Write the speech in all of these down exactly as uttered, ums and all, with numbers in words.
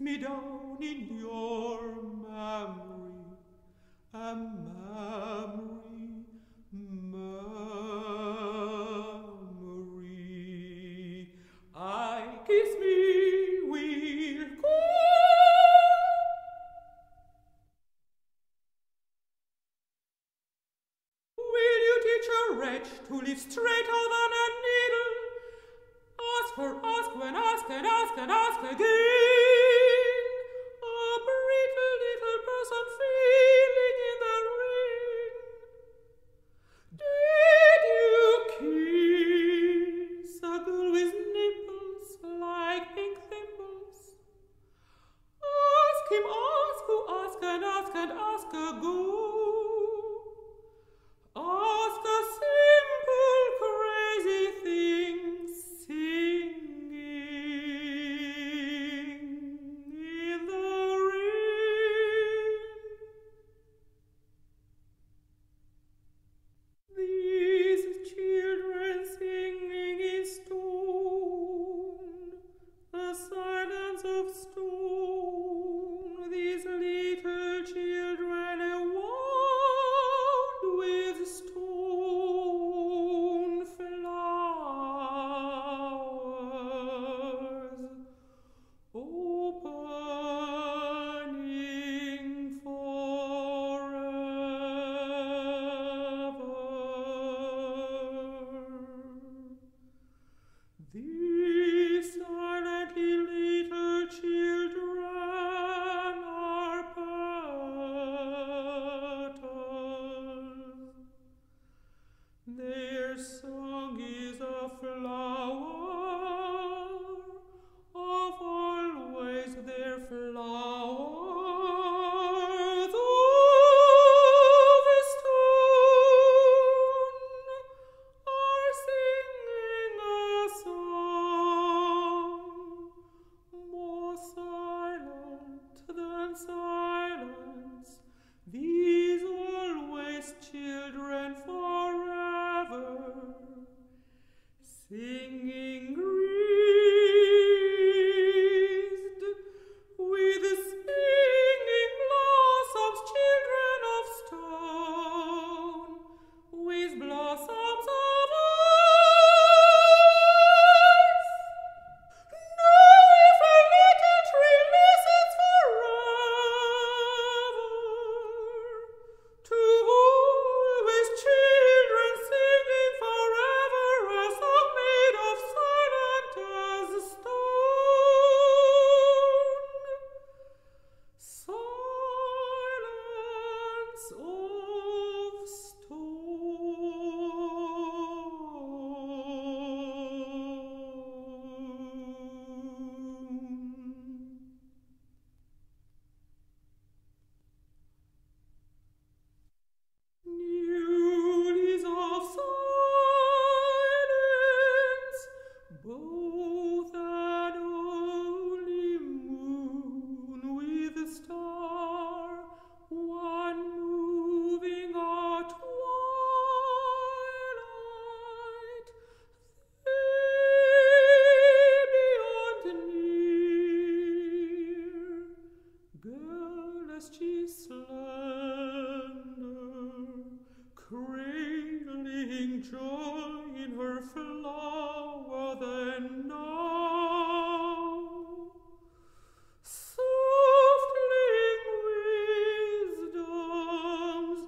me down in your memory, a memory, memory. I kiss me will go. Will you teach a wretch to live straighter than a needle? Ask her, ask when, ask and ask and ask again. A brittle little person feeling in the rain. Did you kiss a girl with nipples like pink thimbles? Ask him, ask who, ask and ask and ask again. Ask a simple crazy thing singing in the rain. These children singing in stone, the silence of stone. These little children wound with stone flowers, opening forever. These silently little children are petals. Their song is a flower of always their flowers of stone are singing a song more silent than silence. These always children forever, singing greased with the singing blossoms, children of stone, with blossoms of ice. Know if a little tree listens forever to always children singing forever a song made of silent as stone. Silence of stone. Nudies of silence, both an only moon with a star, one moving at twilight, they beyond near, girlish she slender, cradling joy in her flower than now, softling wisdom's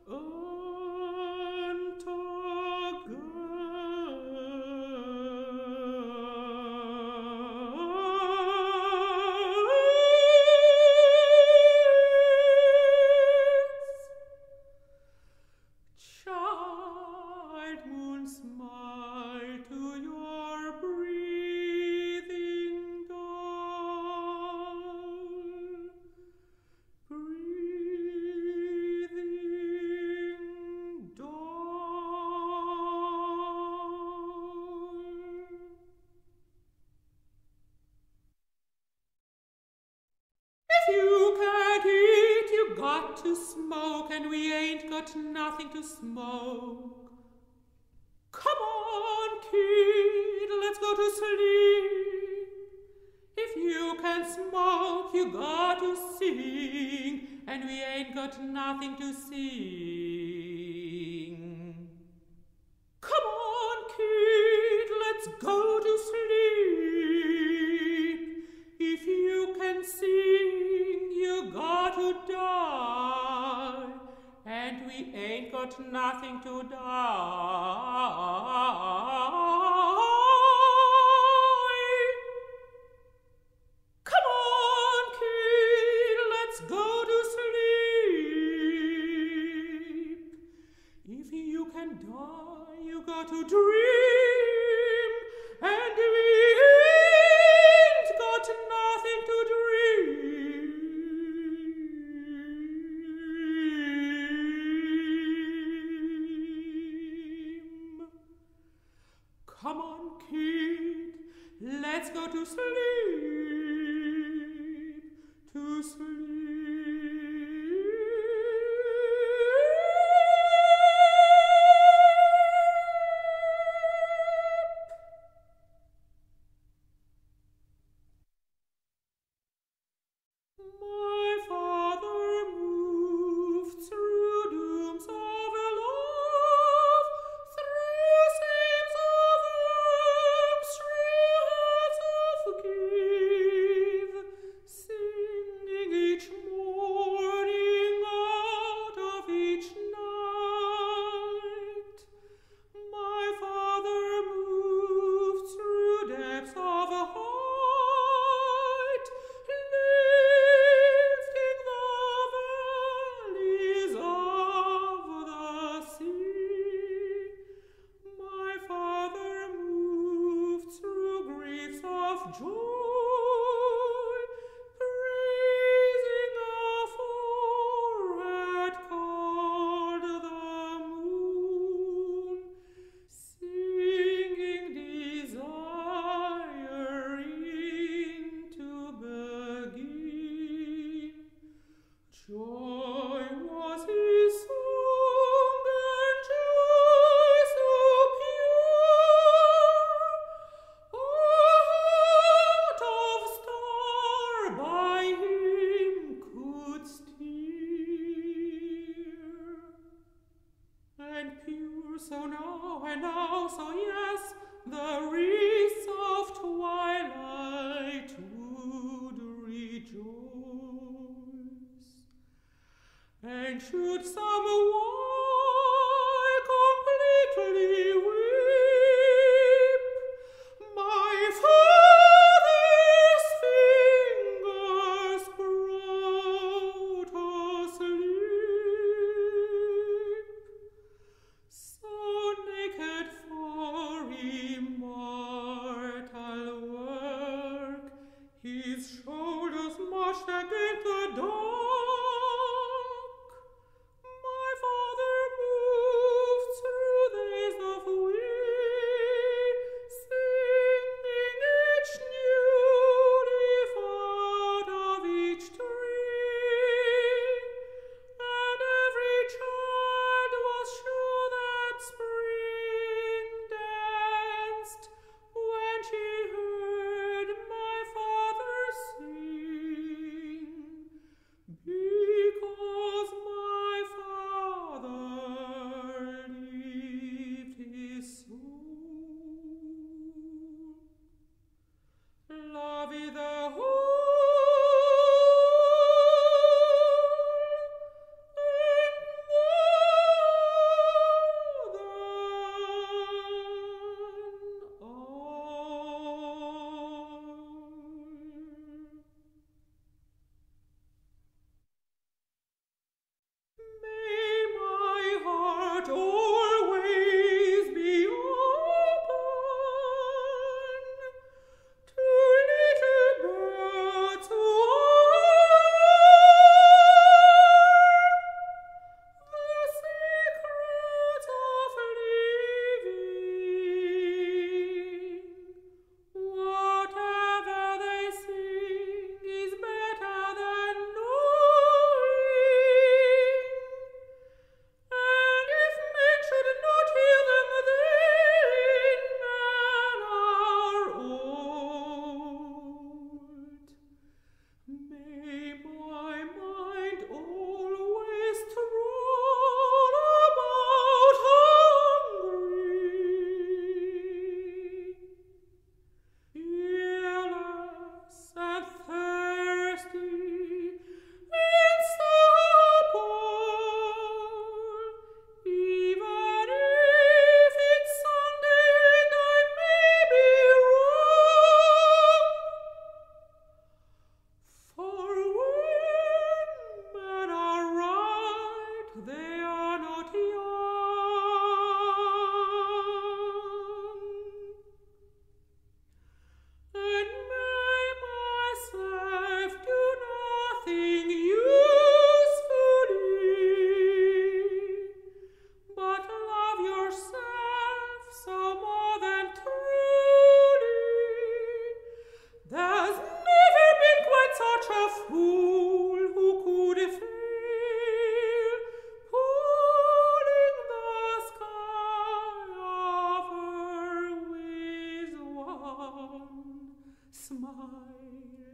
antagonist. Child moon, smile to your breathing doll, breathing doll. If you can't eat, you got to smoke, and we ain't got nothing to smoke. Come on, kid, let's go to sleep. If you can smoke, you got to sing, and we ain't got nothing to sing. Come on, kid, let's go to sleep. If you can sing, you got to die, and we ain't got nothing to die. Come on, kid, let's go to sleep. If you can die, you got to dream, and we ain't got nothing to dream. Come on, kid, let's go to sleep, to sleep. My father moved through dooms of love, through seams of worms, through hearts of give, singing each morning out of each night. My father moved through depths of height, lifting the valleys of the sea. My father moved through griefs of joy, praising a forehead called the moon, singing, desiring to begin. Joy was his song, and joy so pure, a heart of star by him could steer. And pure, so now and now, so yes, the wreaths of twilight would rejoice. And should some why completely weep, my father's fingers brought asleep. So naked for immortal work, his shoulders marched against the dark. My father moved through days of weed, singing each new leaf out of each tree, and every child was sure that spring danced when she heard my father sing, because my father lived his soul. Love is the May my heart always be open to little birds smile